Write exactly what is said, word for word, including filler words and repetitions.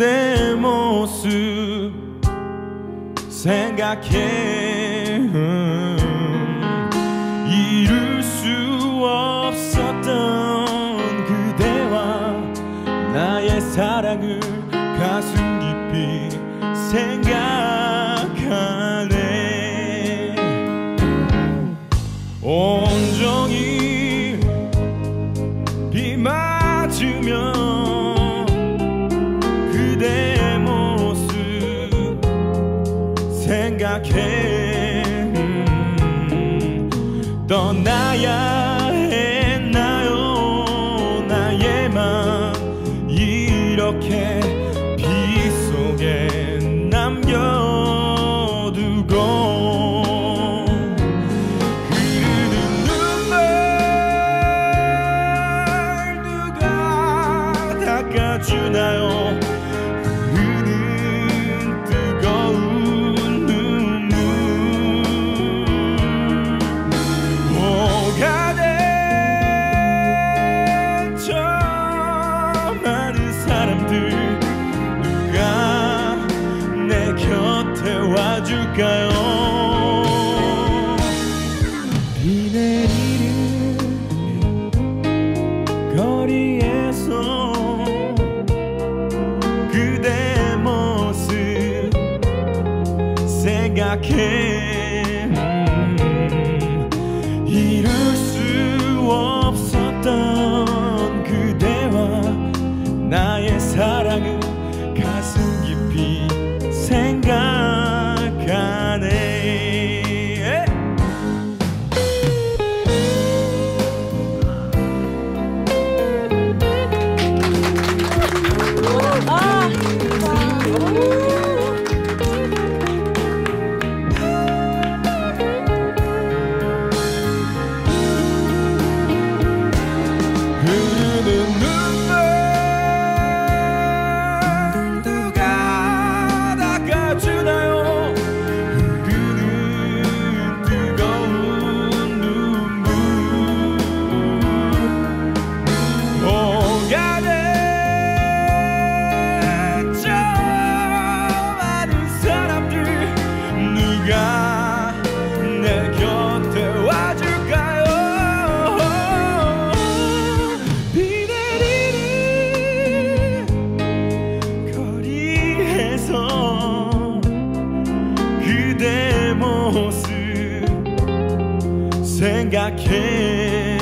그대 모습 생각해. 음, 이룰 수 없었던 그대와 나의 사랑을 가슴 깊이 생각하네. 온종일 비 맞으며 그대 모습 생각해. 음, 떠나야 했나요 나의 맘 이렇게 비 속에 남겨두고. 흐르는 눈물 누가 닦아주나요. 흐르는 뜨거운 눈물 뭐가 된 저 많은 사람들 누가 내 곁에 와줄까요. 비 내리는 거리에서 그대 모습 생각해. 음, 이룰 수 없었던 그대와 나의 사랑을 가슴 깊이 생각하네. 흐르는 눈물 누가 닦아주나요. 흐르는 뜨거운 눈물 뭐가 된 저 많은 사람들 누가 내 곁에 와줄까요. 비 내리는 거리에서 그대 모습 생각해.